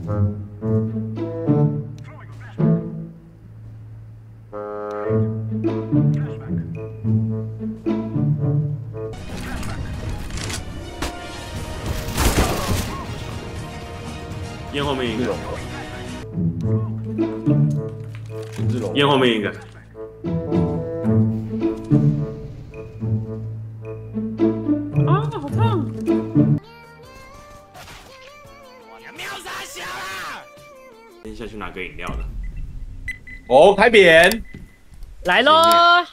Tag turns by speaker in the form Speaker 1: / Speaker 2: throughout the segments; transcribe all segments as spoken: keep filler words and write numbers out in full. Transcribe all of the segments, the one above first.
Speaker 1: 烟后面一个，
Speaker 2: 林志龙，
Speaker 1: 烟后面一个。啊，好烫！
Speaker 3: 喵啥小啦？
Speaker 1: 先下去拿个饮料的。
Speaker 2: 哦，开扁，
Speaker 4: 来喽！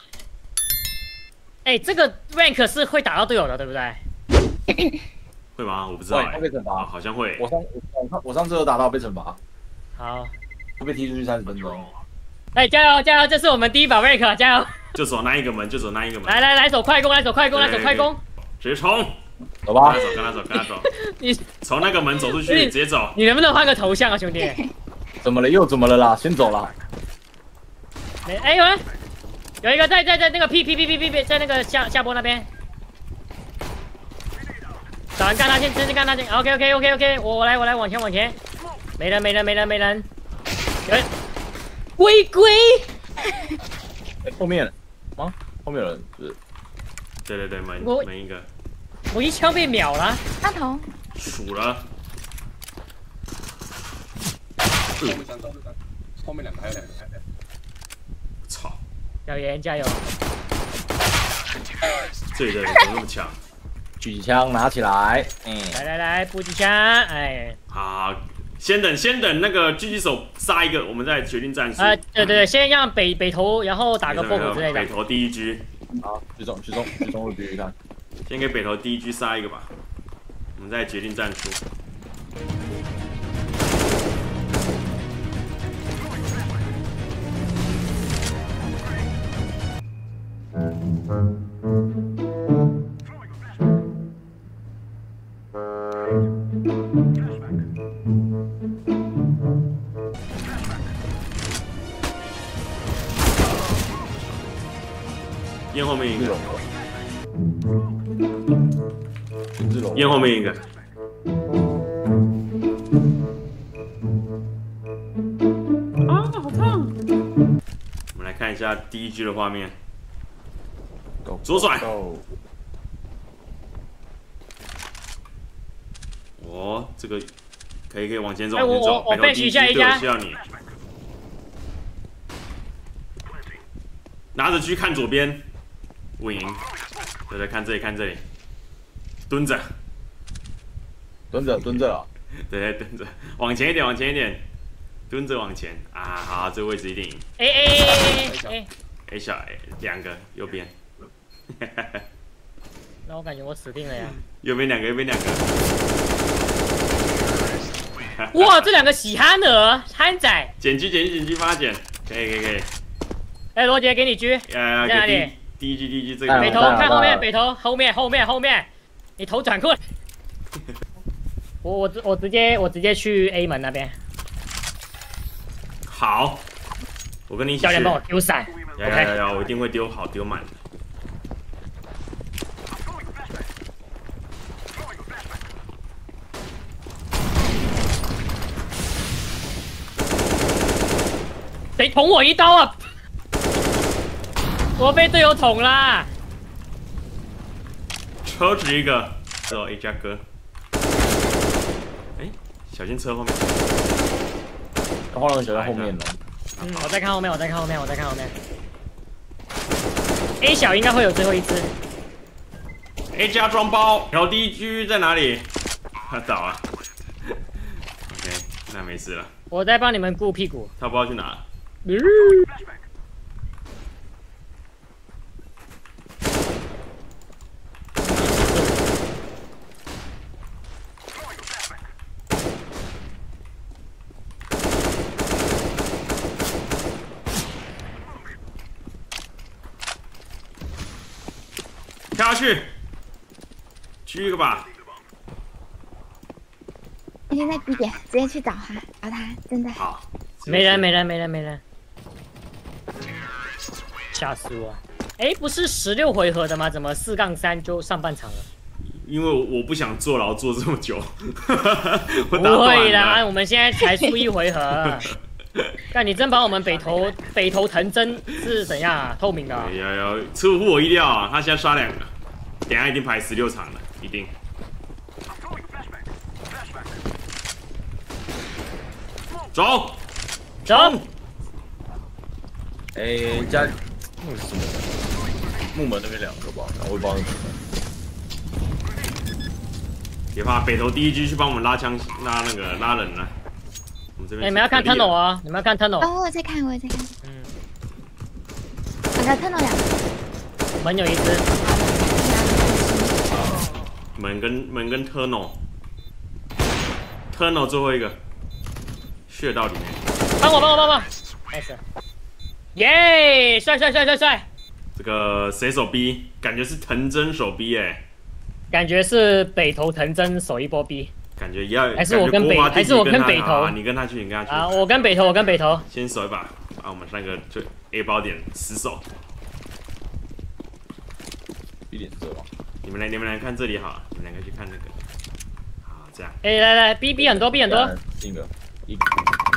Speaker 4: 哎，这个 rank 是会打到队友的，对不对？
Speaker 1: 会吗？我不知道哎、
Speaker 2: 会被惩罚，
Speaker 1: 好像会。
Speaker 2: 我上我上我上次有打到被惩罚，
Speaker 4: 好，
Speaker 2: 会被踢出去三十分钟。
Speaker 4: 哎，加油加油！这是我们第一把 rank，加油！
Speaker 1: 就走那一个门，就走那一个门。
Speaker 4: 来来来，走快攻，来走快攻，来走快攻！
Speaker 1: 直接冲！
Speaker 2: 走吧，
Speaker 1: 跟他走，跟他走，跟他走。
Speaker 4: 你
Speaker 1: 从那个门走出去，直接走。
Speaker 4: 你能不能换个头像啊，兄弟？
Speaker 2: 怎么了？又怎么了啦？先走了。
Speaker 4: 没，哎有人，有一个在在在那个 P P P P P P 在那个下下坡那边。找人干他先，先干他先。OK OK OK OK， 我我来我来往前往前。没人没人没人没人。有人。龟龟。
Speaker 2: 后面吗？后面有人是？
Speaker 1: 对对对，门
Speaker 4: 我
Speaker 1: 门一个。
Speaker 4: 我一枪被秒了。
Speaker 5: 大头。
Speaker 1: 数了。
Speaker 6: 后面三个，后面两个还有两个，还有两个。
Speaker 1: 操！
Speaker 4: 小严加油！
Speaker 1: 这里的人怎么那么强？
Speaker 2: 举枪拿起来，嗯，
Speaker 4: 来来来，补几枪，哎。
Speaker 1: 好，先等先等那个狙击手杀一个，我们再决定战术。
Speaker 4: 啊，对对对，先让北北投，然后打个破口之类的。
Speaker 1: 北投第一狙。
Speaker 2: 好，举中举中举中，我狙看。
Speaker 1: 先给北投第一狙杀一个吧，我们再决定战术。烟后面一个，
Speaker 2: 林志龙，
Speaker 1: 烟后面一个。啊，好烫！我们来看一下第一局的画面。左转。哦，这个可以可以往前走，
Speaker 4: 哎，
Speaker 1: 往前走。
Speaker 4: 我我我被许下一家。
Speaker 1: 需要你。拿着狙看左边，稳赢。对对，看这里，看这里，蹲着，
Speaker 2: 蹲着蹲着啊！
Speaker 1: 对对，蹲着，往前一点，往前一点，蹲着往前啊！好，这个位置一定赢。
Speaker 4: 哎哎哎哎
Speaker 1: A 小 A 两个，右边。
Speaker 4: 那我感觉我死定了呀！
Speaker 1: 右边两个，右边两个。
Speaker 4: 哇，这两个喜憨儿，憨仔。
Speaker 1: 捡狙，捡狙，捡狙，发捡，可以可以可以。
Speaker 4: 哎，罗杰，给你狙。
Speaker 1: 呃，
Speaker 4: 在哪里？
Speaker 1: 第一狙，第一狙，这个。
Speaker 4: 北头，看后面，北头，后面，后面，后面，你头转过来。我我我直接我直接去 A 门那边。
Speaker 1: 好，我跟你一起去。
Speaker 4: 教练帮我丢伞。
Speaker 1: 要要要，我一定会丢好，丢满。
Speaker 4: 谁捅我一刀啊！我被队友捅啦！
Speaker 1: 车子一个，走 A 加哥。哎，小心车后面。
Speaker 2: 后浪小在后面呢。
Speaker 4: 嗯，我再看后面，我再看后面，我再看后面。A 小应该会有最后一只。
Speaker 1: A 加装包，然后第一狙在哪里？他倒了。OK， 那没事了。
Speaker 4: 我在帮你们顾屁股。
Speaker 1: 他不知道去哪。
Speaker 4: 嗯
Speaker 1: 跳下去，狙一个吧。
Speaker 5: 我现在 B 点，直接去找他，找他，真的。
Speaker 1: 好。
Speaker 4: 没人，没人，没人，没人。吓死我！哎，不是十六回合的吗？怎么四杠三就上半场了？
Speaker 1: 因为我不想坐牢坐这么久。我
Speaker 4: 不
Speaker 1: 打短
Speaker 4: 会啦，
Speaker 1: 了。
Speaker 4: 我们现在才输一回合。看你真把我们北投北投藤真是怎样啊？透明的、啊。
Speaker 1: 有有出乎我意料啊！他现在刷两个，等一下一定排十六场了，一定。走，
Speaker 4: 走。
Speaker 2: 哎，家那个什么木门那边两个吧，然后我帮你。
Speaker 1: 别怕，北投第一局去帮我们拉枪拉那个拉人了。我们这边。
Speaker 4: 哎，你们要看 tunnel 啊！你们要看 tunnel。
Speaker 5: 哦，我在看，我也在看。
Speaker 4: 嗯。
Speaker 5: 我在 tunnel 两个。
Speaker 4: 门有一只。
Speaker 1: 门跟门跟 tunnel，tunnel 最后一个，穴道里面。
Speaker 4: 帮我帮我帮我 ，nice， 耶，帅帅帅帅帅！
Speaker 1: 这个谁手逼？感觉是藤真手逼哎，
Speaker 4: 感觉是北投藤真手一波逼。
Speaker 1: 感觉要
Speaker 4: 还是我跟北还是我跟北投？
Speaker 1: 你跟他去，你跟他去。
Speaker 4: 啊，我跟北投，我跟北投。
Speaker 1: 先守一把，啊，我们三个就 A 包点死守。
Speaker 2: 一点这吧。
Speaker 1: 你们来，你们来看这里好，你们两个去看那个。好，这样。
Speaker 4: 哎，来来，B B 很多 ，B 很多。
Speaker 2: 一个，一个。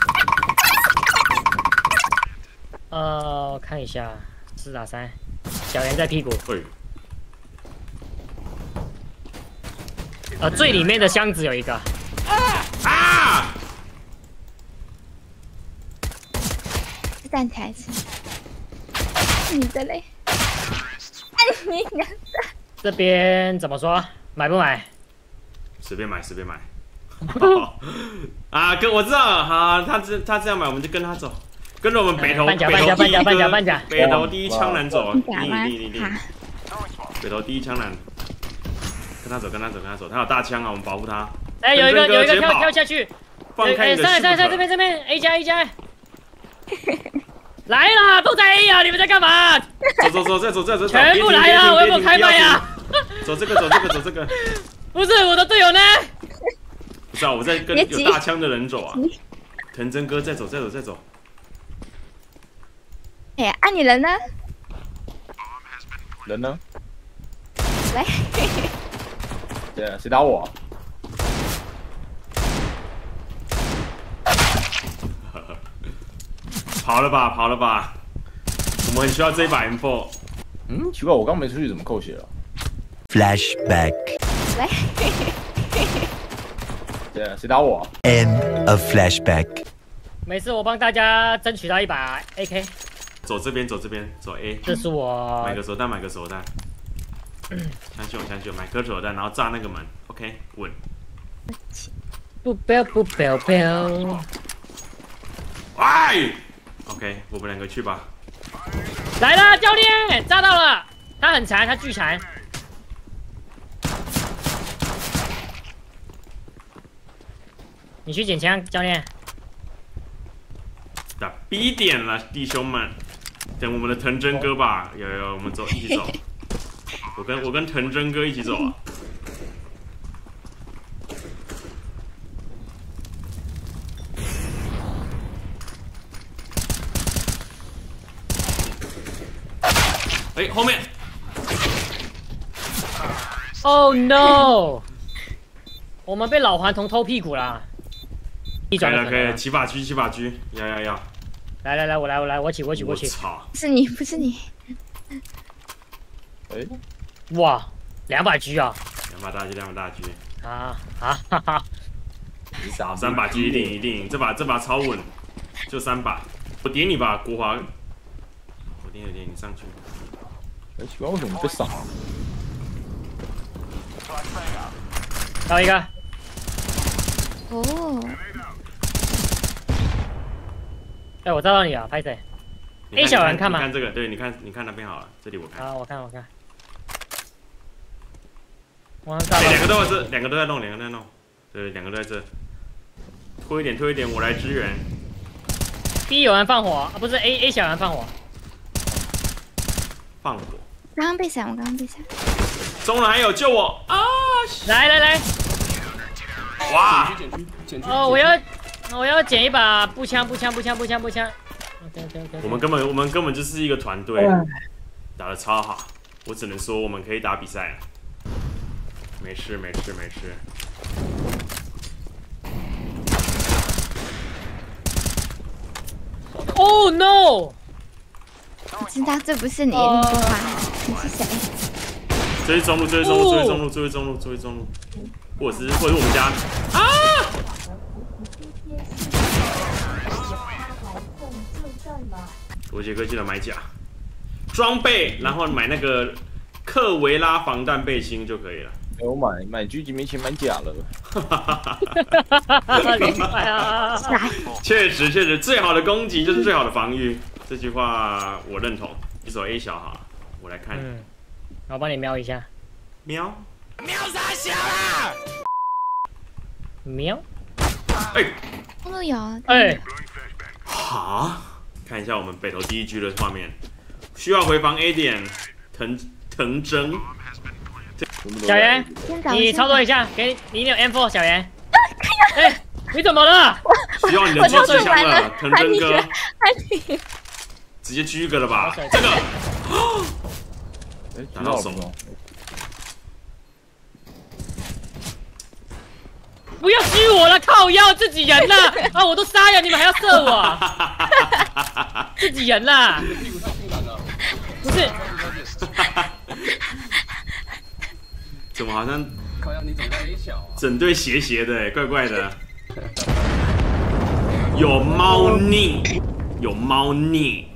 Speaker 4: 呃，看一下，四打三，小圆在屁股。
Speaker 1: 对。
Speaker 4: 呃，最里面的箱子有一个。
Speaker 1: 啊！
Speaker 5: 站起来吃。你的嘞？你的。
Speaker 4: 这边怎么说？买不买？
Speaker 1: 随便买，随便买。啊，跟我知道，好，他这他这样买，我们就跟他走，跟着我们北投
Speaker 4: 半甲
Speaker 1: 北投第一
Speaker 4: 半甲半甲
Speaker 1: 北投第一枪男走，
Speaker 5: 你敢吗？
Speaker 1: 你你你北投第一枪男，跟他走，跟他走，跟他走，他有大枪啊，我们保护他。
Speaker 4: 哎，有一个有一个跳跳下去，
Speaker 1: 放开你的
Speaker 4: 上来上来上来这边这边 A 加 A 加。来啦，都在 A 啊！你们在干嘛？
Speaker 1: 走走走，再走再走，
Speaker 4: 全部来啊！我要不开麦啊！
Speaker 1: 走这个走这个走这个。
Speaker 4: 不是我的队友呢？
Speaker 1: 不是啊，我在跟有大枪的人走啊。藤真哥，再走再走再走。
Speaker 5: 哎呀，啊你人呢？
Speaker 2: 人呢？
Speaker 5: 来。
Speaker 2: 对啊，谁打我？
Speaker 1: 跑了吧，跑了吧！我们很需要这一把 M 四。
Speaker 2: 嗯，奇怪，我刚没出去，怎么扣血了
Speaker 7: ？Flashback。
Speaker 5: 来。
Speaker 2: 对啊，谁打我
Speaker 7: ？End of flashback。
Speaker 4: 每次我帮大家争取到一把 A K。
Speaker 1: 走这边，走这边，走 A。
Speaker 4: 这是我。
Speaker 1: 买个手弹，买个手弹。相信我，相信我，买颗手弹，然后炸那个门。OK， 稳。
Speaker 4: 不标不标标。
Speaker 1: 哎。OK， 我们两个去吧。
Speaker 4: 来了，教练，炸到了，他很残，他巨残。你去捡枪，教练。
Speaker 1: 打 B 点了，弟兄们，等我们的藤真哥吧。有有，我们走，一起走。我跟我跟藤真哥一起走啊。哎，后面
Speaker 4: ！Oh no！ 我们被老顽童偷屁股啦！
Speaker 1: 可以了，可以了，起把狙，起把狙，要要要！
Speaker 4: 来来来，我来我来，我起我起我起！
Speaker 1: 我操！
Speaker 5: 是你，不是你。
Speaker 2: 哎，
Speaker 4: 哇，两把狙啊！
Speaker 1: 两把大狙，两把大狙。
Speaker 4: 啊啊哈哈！
Speaker 1: 三把狙一定一定，这把这把超稳，就三把。我点你吧，国华。我点你点你上去。
Speaker 2: 哎，奇怪，为什么被扫？
Speaker 4: 到一个。
Speaker 5: 哦。
Speaker 4: 哎，我照到你了，拍谁 ？A 小人看吗？
Speaker 1: 你看这个，对，你看你看那边好了，这里我看。
Speaker 4: 啊，我看我看。我
Speaker 1: 看。两个都在这，两个都在弄，两个都在弄。对，两个都在这。推一点，推一点，我来支援。
Speaker 4: B 有人放火啊，不是 A A 小人放火。
Speaker 1: 放火。
Speaker 5: 刚刚被闪，我刚刚被闪。
Speaker 1: 中了还有救我啊！
Speaker 4: 来来来。
Speaker 1: 哇！
Speaker 4: 哦，我要我要捡一把步枪，步枪，步枪，步枪，步枪。OK OK OK。
Speaker 1: 我们根本我们根本就是一个团队，打得超好。我只能说我们可以打比赛了。 没事没事没事。
Speaker 4: Oh no！
Speaker 5: 我知道这不是你，你不管你是谁？
Speaker 1: 追中路，追中路，追中路，追中路，追中路，或者是或者是我们家啊！罗杰哥记得买甲装备，然后买那个克维拉防弹背心就可以了。
Speaker 2: 我买买狙击没钱买甲了。
Speaker 4: 明白啊！
Speaker 1: 确实确实，最好的攻击就是最好的防御，这句话我认同。一手 A 小哈，我来看。
Speaker 4: 嗯，我帮你瞄一下。
Speaker 1: 瞄
Speaker 3: 瞄啥小啦？
Speaker 4: 瞄。
Speaker 1: 哎，
Speaker 5: 公路有。
Speaker 4: 哎。
Speaker 1: 好，看一下我们北投第一局的画面，需要回防 A 点，藤藤真。
Speaker 4: 小袁，你操作一下，给你有 M 四 小袁。哎，你怎么了？
Speaker 1: 需要你的狙击枪了，藤真哥。
Speaker 5: 你
Speaker 1: 直接狙个了吧？这个，
Speaker 2: 哎，
Speaker 1: 打到手。
Speaker 4: 不要狙我了，靠腰，自己人啦！啊，我都杀了，你们还要射我？自己人啦！不是。
Speaker 1: 怎么好像整队斜斜的，怪怪的。有猫腻，有猫腻。